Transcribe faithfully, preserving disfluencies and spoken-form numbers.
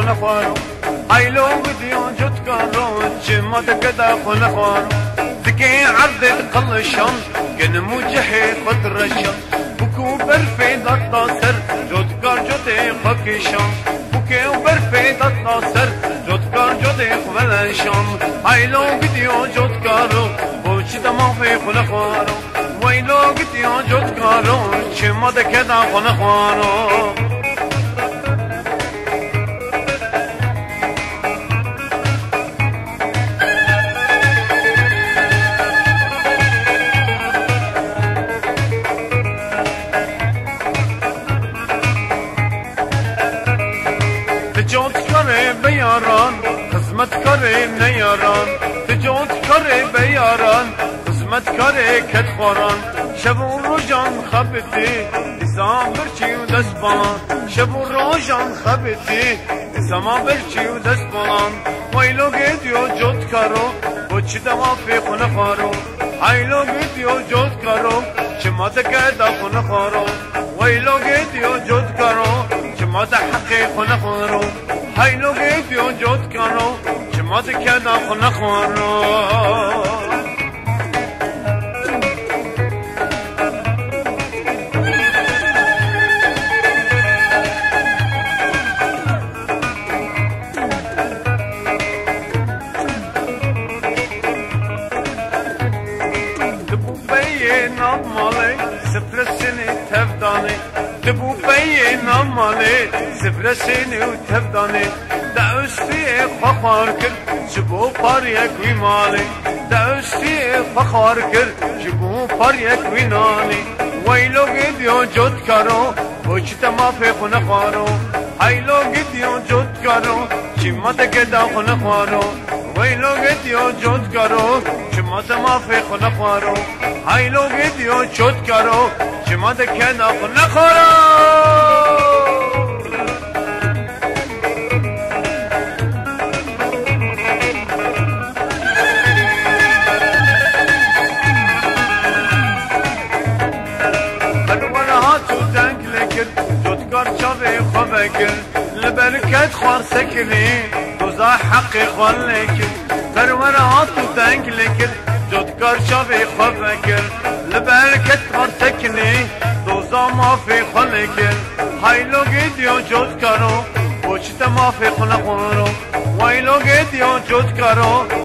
خونه خوارو هایلو بدیو جد کارو چه مد کدا خونه خوارو دکی عرض قلشان کن موجه خود رشان بکو برفی داد ناصر جد کار جد خاکشان بکو برفی داد ناصر جد کار جد خولشان هایلو بدیو جد کارو بوچی دماغی خونه خوارو ویلو بدیو جد کارو چه مد کدا خونه خوارو تجوت کره بیاران خدمت کره نیاران تجوت کره بیاران خدمت کره کت خوران شب و روزان خبتی نظام برچی و دست بان شب و روزان خبتی نظام برچی و دست بان ویلو گیدیو جد کرو بچی دما فی خونه خارو هایلو گیدیو جد کرو چه مات کدا خونه خارو ویلو گیدیو جد کرو ما ده حقی خونه خورو هایلو گیدیو جد کنو چه ما ده کدا خونه خورو دبو بیه نام مالی سفر سنی تفدانی دبو بیه نام مالی سفر سنی و تفدانی ده استی فخار کرد جبو پر یک وی مالی ده استی فخار کرد جبو پر یک وی نانی ویلو گیدیو جد کرو بچی تما فی خونه خوارو هایلو گیدیو جد کرو چی مد گدا خونه خوارو ویلو گیدیو جد کرو چی مد ما فی خونه خوارو هایلو گیدیو جد کرو چی مد گدا خونه خوارو لبركت خوار سكني دوزا حقي خوال لكن فرورا هاتو تنك لكن جدكار شافي خوال لكن لبركت خوار سكني دوزا ما في خوال لكن هايلو گيديو جدكارو وچتا ما في خونه خورو ويلو گيديو جدكارو